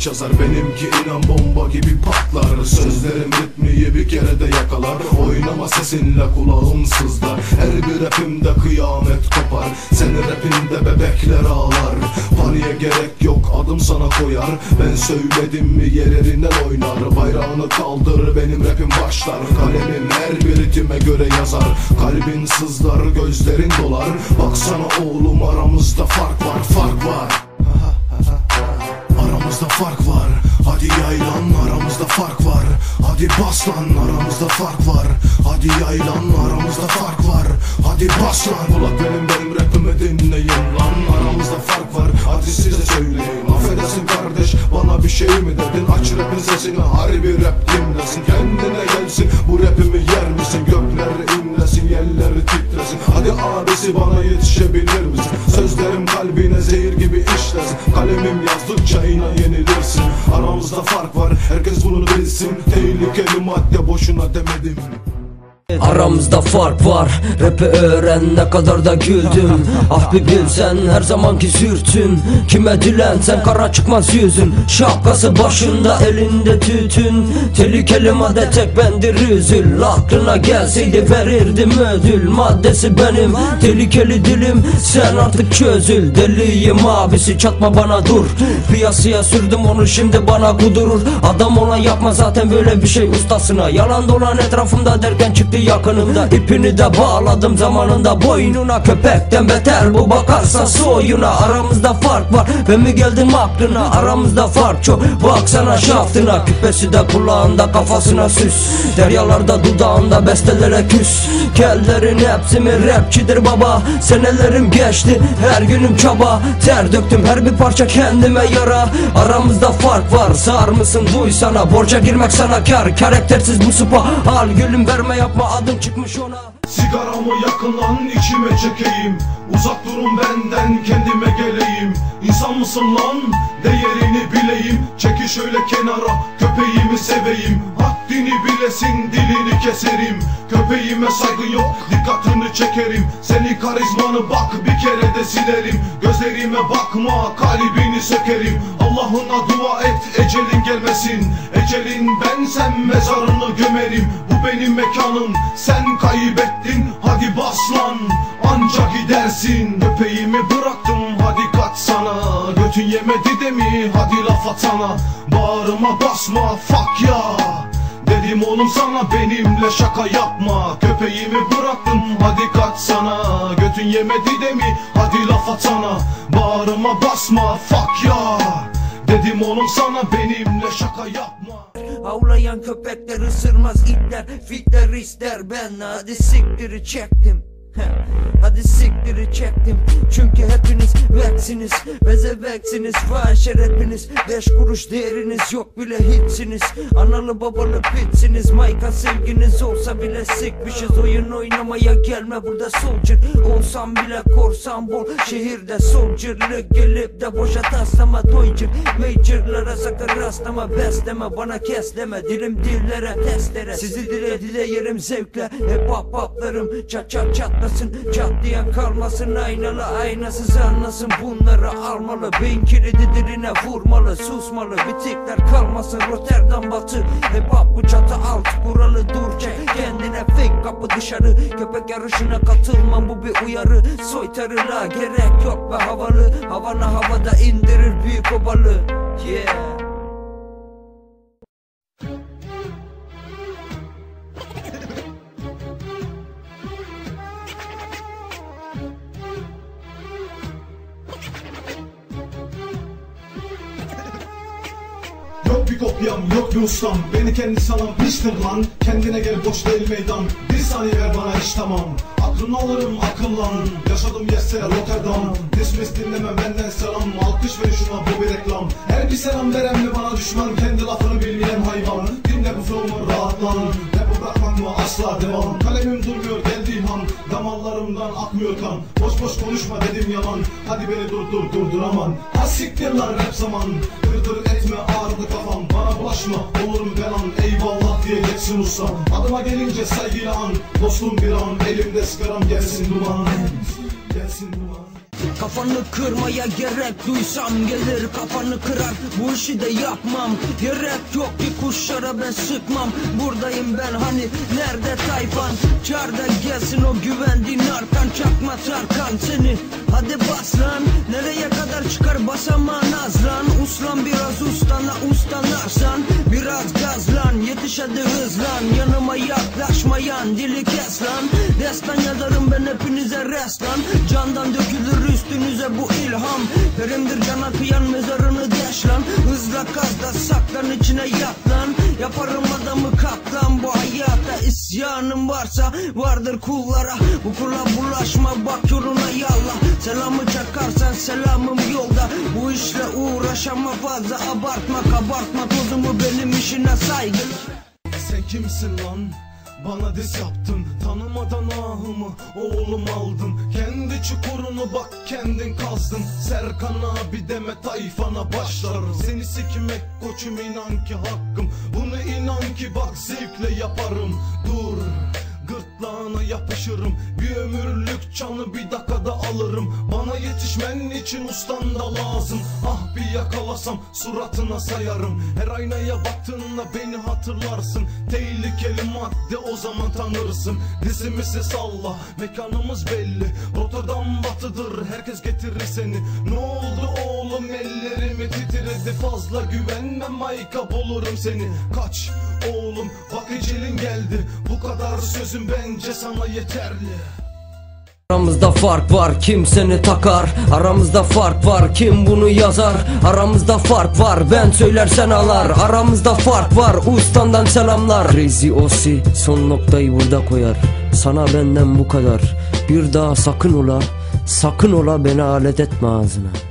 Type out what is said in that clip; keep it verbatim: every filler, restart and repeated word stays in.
yazar. Benimki inan bomba gibi patlar. Sözlerim ritmiyi bir kere de yakalar. Oynama sesinle kulağım sızlar. Her bir rapimde kıyamet kopar. Senin rapinde bebekler ağlar. Paraya gerek yok, adım sana koyar. Ben söyledim mi yerlerinden oynar. Bayrağını kaldır, benim rapim başlar. Kalemim her bir ritime göre yazar. Kalbin sızlar, gözlerin dolar. Baksana oğlum, aramızda fark var, fark var. Aramızda fark var. Hadi yaylan, aramızda fark var. Hadi bas lan, aramızda fark var. Hadi yaylan, aramızda fark var. Hadi bas lan. Kulak benim, benim rapimi dinleyin lan. Aramızda fark var, hadi size söyleyeyim. Affedersin kardeş, bana bir şey mi dedin? Aç rapin sesini, harbi rap dinlesin. Kendine gelsin, bu rapimi yer misin? Gökler inlesin, yerleri titresin. Hadi abisi, bana yetişebilir misin? Sözlerim kalbine zehir gibi işlesin. Kalemim yazdıkça inan yenilirsin. Aramızda fark var, herkes bunu bilsin. Tehlikeli madde boşuna demedim. Aramızda fark var, rap'i öğren, ne kadar da güldüm. Ah bir bilsen, her zamanki sürtün. Kime dilensen kara çıkmaz yüzün. Şapkası başında, elinde tütün. Tehlikeli madde tek bendir üzül. Aklına gelseydi verirdim ödül. Maddesi benim, tehlikeli dilim. Sen artık çözül. Deliyim abisi, çatma bana dur. Piyasaya sürdüm onu, şimdi bana kudurur. Adam olan yapma zaten böyle bir şey ustasına. Yalan dolan etrafımda derken çıktı yakınımda. İpini de bağladım zamanında boynuna. Köpekten beter bu, bakarsa soyuna. Aramızda fark var, ben mi geldim aklına? Aramızda fark çok, baksana şaftına. Küpesi de kulağında, kafasına süs. Deryalarda dudağında, bestelere küs. Kellerin hepsi mi rapçidir baba? Senelerim geçti, her günüm çaba. Ter döktüm, her bir parça kendime yara. Aramızda fark var, sağır mısın duysana. Borca girmek sana kar, karaktersiz bu sıpa. Al gülüm, verme yapma, adım çıkmış ona. Sigaramı yakın lan, içime çekeyim. Uzak durun benden, kendime geleyim. İnsan mısın lan, değerini bileyim. Çekil şöyle kenara, köpeğimi seveyim. Haddini bilesin, dilini keserim. Köpeğime saygı yok, dikkatini çekerim. Senin karizmanı bak, bir kere de silerim. Gözlerime bakma, kalbini sökerim. Allah'ına dua et, ecelin gelmesin. Ecelin bensem mezarını gömerim. Bu benim mekanım, sen kaybettin. Hadi bas lan, anca gidersin. Köpeğimi bıraktım, hadi kaçsana. Götün yemedi de mi, hadi laf atana. Bağrıma basma, fuck ya. Dedim oğlum sana, benimle şaka yapma. Köpeğimi bıraktım, hadi kaçsana. Götün yemedi de mi, hadi laf atana. Bağrıma basma, fuck ya. Dedim oğlum sana, benimle şaka yapma. Havlayan köpekler ısırmaz itler. Fitler ister, ben hadi siktiri çektim. Hadi siktiri çektim. Çünkü hepiniz veksiniz, bezeveksiniz. Fahişe rapiniz, beş kuruş değeriniz yok bile, hitsiniz. Analı babalı pitsiniz. Mayka sevginiz olsa bile sikmişiz. Oyun oynamaya gelme burada soldier. Olsam bile korsan bol şehirde soldierlık. Gelip de boşa taslama toycir. Majorlara sakın rastlama, besleme bana kes deme. Dilim dillere testere, sizi dile dile yerim zevkle. Hep hop hoplarım çat çat çatlasın. Çatlayan kalmasın, aynalı aynasız anlasın. Bunları almalı, beyin kilidi diline vurmalı. Susmalı, bitikler kalmasın. Rotterdam batı, hep hop bu çatı alt. Buralı dur çek kendine, fake kapı dışarı. Köpek yarışına katılmam, bu bir uyarı. Soytarılığa gerek yok be havalı. Havana havada indirir büyük obalı. Yeah. Yok bir kopyam, yok bir ustam. Beni kendi sanan pistir lan. Kendine gel, boş değil meydan. Bir saniye ver bana, iş tamam. Aklını alırım, akıllan. Yaşadım yesse Rotterdam. Dismiss dinleme benden selam. Alkış ver şuna, bu bir reklam. Her bir selam veren mi bana düşman? Kendi lafını bilmeyen hayvan. Dinle bu flow'umu, rahatlan. Rap'ı bırakmak mı, asla devam. Kalemim durmuyor geldiği han. Damarlarımdan akmıyor kan. Boş boş konuşma dedim yalan. Hadi beni durdur, durduraman. Ha siktir lan rap zaman. Kırdır etme, ağrıdı kafam. Bana bulaşma, olurum belan. Eyvallah diye geçsin ustam. Adıma gelince saygıyla an. Dostum bir an, elimde sigaram, gelsin duman. Gelsin duman. Kafanı kırmaya gerek duysam gelir kafanı kırar, bu işi de yapmam. Gerek yok ki kuşlara ben sıkmam. Buradayım ben hani nerede tayfan? Çarda gelsin o güvendiğin arkan, çakma Tarkan seni. Hadi bas lan, nereye kadar çıkar basamağın az lan. Uslan biraz ustana ustanarsan, biraz gaz lan, yetiş hadi hızlan. Yanıma yaklaşmayan dili kes lan. Destan yazarım ben hepinize restan. Candan dökülür üstünüze bu ilham. Perimdir cana kıyan mezarını deş lan. Hızla kazda saklan içine yat lan. Yaparım adamı katlan, bu hayata isyanım varsa vardır kullara. Bu kula bulaşma bak yoluna yallah. Selamı çakarsan selamım yolda. Bu işle uğraşama fazla abartma, kabartma tozumu benim işine saygı. Sen kimsin lan? Bana diss yaptın, tanımadan ahımı oğlum aldın. Kendi çukurunu bak kendin kazdın. Serkan abi deme tayfana başlar. Seni sikmek koçum inan ki hakkım. Bunu inan ki bak zevkle yaparım. Dur, gırtlağına yapışırım. Bir ömürlük canı bir dakikada alırım. Bana yetişmen için ustan da lazım. Ah bir yakalasam suratına sayarım. Her aynaya baktığında beni hatırlarsın. Tehlikeli madde o zaman tanırsın. Dizimizi salla, mekanımız belli. Rotterdam batıdır, herkes getirir seni. Ne oldu oğlum, ellerimi titredi. Fazla güvenme Mayka, bulurum seni. Kaç oğlum, bak ecelin geldi. Bu kadar sözüm bence sana yeterli. Aramızda fark var, kim seni takar? Aramızda fark var, kim bunu yazar? Aramızda fark var, ben söylersen alar. Aramızda fark var, ustandan selamlar. Rezi Osi son noktayı burada koyar. Sana benden bu kadar. Bir daha sakın ola, sakın ola beni alet etme ağzına.